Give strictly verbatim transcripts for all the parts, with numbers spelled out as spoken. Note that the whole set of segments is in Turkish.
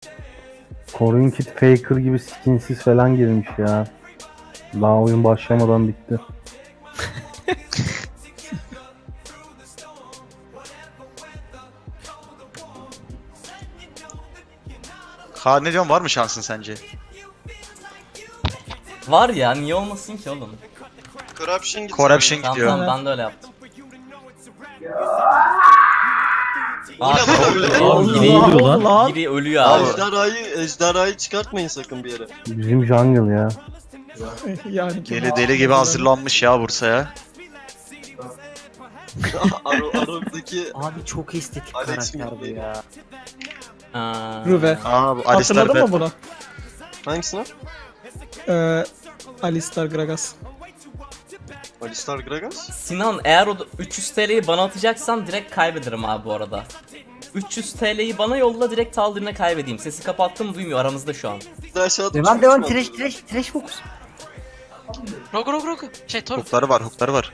Korean Kid Faker gibi skinsiz falan girmiş ya. Daha oyun başlamadan bitti. Ha ne diyorsun, var mı şansın sence? Var ya, niye olmasın ki oğlum? Corruption gidiyor. Corruption Tamam gidiyor. tamam, ben de öyle yaptım. O ne lan öyle? Abi, Yine iyiydi ulan. biri ölüyor abi. Ejderhayı, ejderhayı çıkartmayın sakın bir yere. Bizim jungle ya. Yani kim? Deli deli gibi hazırlanmış ya Bursa'ya. Aro, Aro'daki Abi çok estetik Alex karakter bu Smith. ya. Aa, Ruve. Aa bu Alistar Hatırladın mı Bad. bunu? hangisine? Ee, Alistar Gragas. Alistar Gragas? Sinan, eğer o üç yüz T L'yi bana atacaksan direkt kaybederim abi bu arada. üç yüz T L'yi bana yolla, direkt Taldir'ine kaybedeyim. Sesi kapattım, duymuyor aramızda şu an. Bir de aşağıda Devam uçmuş devam mu? trash trash trash fokus. Rogu rogu rogu. Şey Torf. Hukları var, hukları var.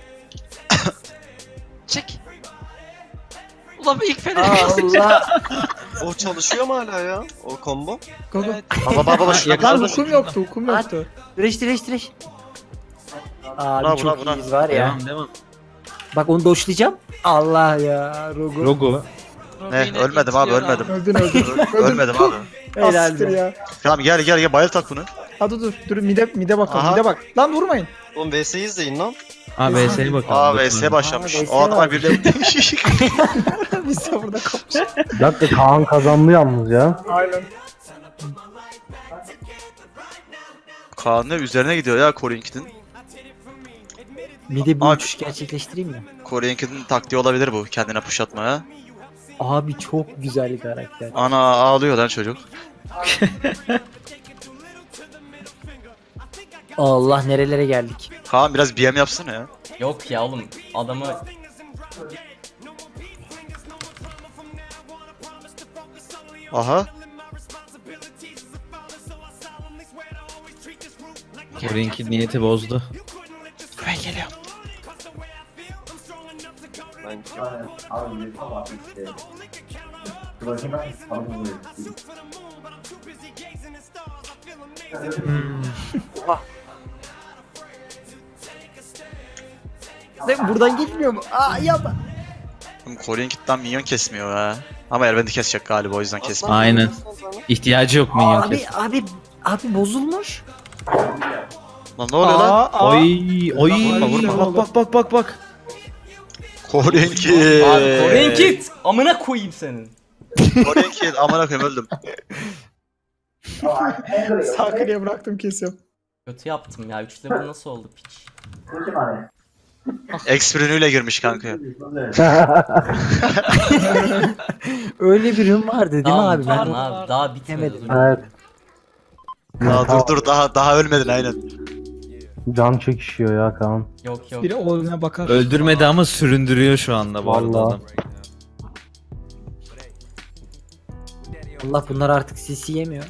Çek. Ulan ilk feneri Allah. O çalışıyor mu hala ya? O combo? Go go. Evet. Baba baba baba şuna Lan bir hukum yoktu hukum yoktu. Trash trash trash. Abi Buna, çok buna, buna. iyiyiz var ya. Devam devam. Bak onu doşlayacağım. Allah ya Rogu. Rogo. Ne, ölmedim abi, ölmedim. Öldün öldün. Ölmedim abi. Helal Asittir be. ya. Tamam gel gel gel, bayıl tak bunu. Hadi dur dur mide mide bakalım Aha. mide bak. Lan vurmayın. Oğlum V S'yi izleyin lan. Aa V S'ye bakalım. Aa Dur, V S dur. başlamış. Aa, V S O adama var. bir de Biz de burada kapmış. Bir dakika, Kaan kazandı yalnız ya. Aynen. Kaan'ın üzerine gidiyor ya Koreankid'in. Mide bir Abi- uçuş gerçekleştireyim mi? Koreankid'in taktiği olabilir bu, kendine push atmaya. Abi çok güzel karakter. Ana ağlıyor lan çocuk. Allah nerelere geldik. Kaan biraz B M yapsana ya. Yok ya oğlum, adamı Aha. Korean'ki niyeti bozdu. Buraya geliyor. Ben Sen buradan gitmiyor mu? Aa yapma. Koreankid'den minyon kesmiyor ha. Ama Erben'i kesecek galiba, o yüzden kesmiyor. Aynen. İhtiyacı yok minyon Abi kes. abi abi bozulmuş. Lan ne oluyor lan? Aa, aa. Oy oy. Vurma, vurma. Bak bak bak bak bak. Koreankid. abi Korean Kid amına koyayım senin. Koreankid amına koyayım, öldüm. Sağ kliye bıraktım kesiyorum. Kötü yaptım ya, üç level nasıl oldu piç. Exprinüyle girmiş kanka. Öyle bir ürün vardı değil mi Tamam, abi? Ben tamam abi, daha bitmedi. Demedim. dur. Evet. Daha dur dur, daha daha ölmedin aynen. Can çekişiyor ya Kaan. Yok yok. Biri oğluna bakar. Öldürmedi ama süründürüyor şu anda bu arada Vallahi. adam. Allah bunlar artık C C yemiyor.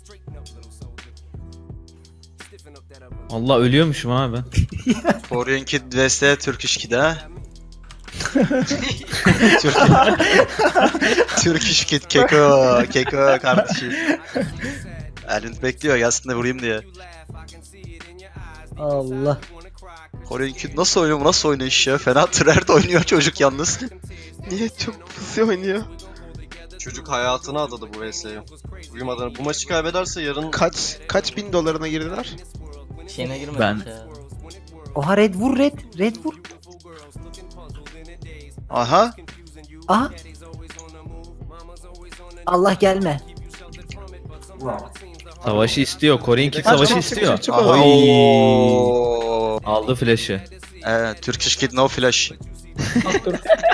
Allah ölüyormuşum abi. Koreankid vs Turkish Kid ha. Türk Turkish Kid keko keko kardeşim. Erlin bekliyor gelsin de vurayım diye. Allah. Koreankid nasıl oynuyor, bu nasıl oynayış ya? Fena tryhard oynuyor çocuk yalnız. niye çok pusi oynuyor? Çocuk hayatını adadı bu V S'ye. Uyumadan bu maçı kaybederse yarın Kaç kaç bin dolarına girdiler? Şeyine girmedik Ben- ya. Oha red vur red. Red vur. Aha. Aha. Allah gelme. Savaşı istiyor. Korean'ki Çık, savaşı çık, istiyor. çık, çık, Aha. Oy. Oo. Aldı flash'ı. Evet, Turkish Kid no flash. At dur.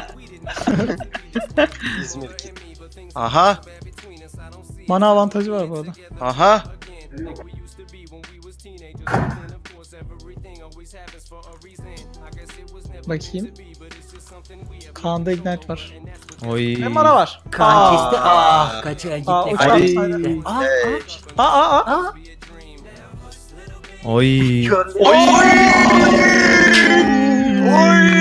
İzmir Kid. Aha. Mana avantajı var bu arada. Aha. Bakayım. Kaan'da ignite var. Oy. Ne mana var? Kaan Aa. kesti. Ah kaçıyor gitti. Aa, uçan kaçtı. saydı. Aa, Aa aa aa. aa, aa. Oy.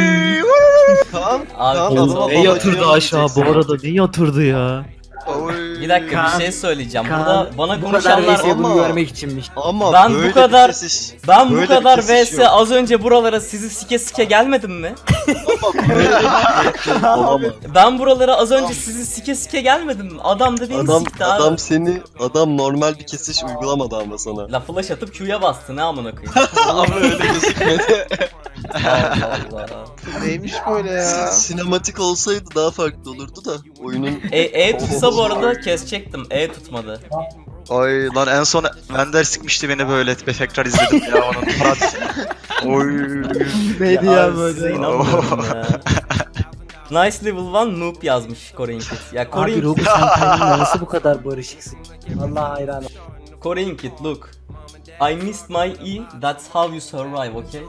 Kaan, Abi, Kaan kötü adama oldu. Ne baba yatırdı diyor aşağı bu diyeceksin. arada, ne yatırdı ya. Oy. Bir dakika Kaan- bir şey söyleyeceğim. Kaan, Burada bana bu kadar konuşanlar... V S bunu ama- görmek içinmiş. Ama Ben bu böyle bir kadar- kesiş- Ben bu böyle bir kadar kesiş V S yok. az önce buralara sizi sike sike gelmedim mi? Olamaz. Ben buralara az önce sizi sike sike gelmedim mi? Adam da beni Adam, sikti abi. adam seni, adam normal bir kesiş uygulamadı ama sana. La flash atıp Q'ya bastı ne amına koyayım. Ama öyle gözükmedi. Allah Allah. Neymiş böyle ya? Sinematik olsaydı daha farklı olurdu da oyunun... E, e tutsa bu arada kesecektim. E tutmadı. Ay lan en son Vender sıkmıştı beni böyle tekrar izledim ya onun Murat. Oy. Neydi Ya ya, abi, size böyle? inanmıyorum ya. Nice level bir noob yazmış Korean Kid. Ya Abi Korean Robu sen kendinle nasıl bu kadar barışıksın? Allah hayran. Korean Kid look. I missed my E, that's how you survive, okay?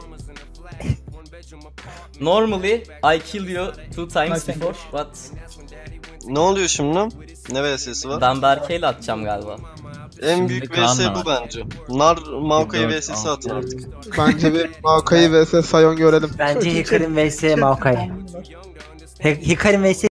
Normally I kill you two times Nice before, but Ne oluyor şimdi? Ne V S'si var? ben Berke'yle atacağım galiba. En Şimdi büyük V Kaan S da bu var. bence. Nar Maokai Dört, V S'si atın altı. artık. Bence bir Maokai vs Sion görelim. Bence Hikarin V S Maokai. He- Hikarin V S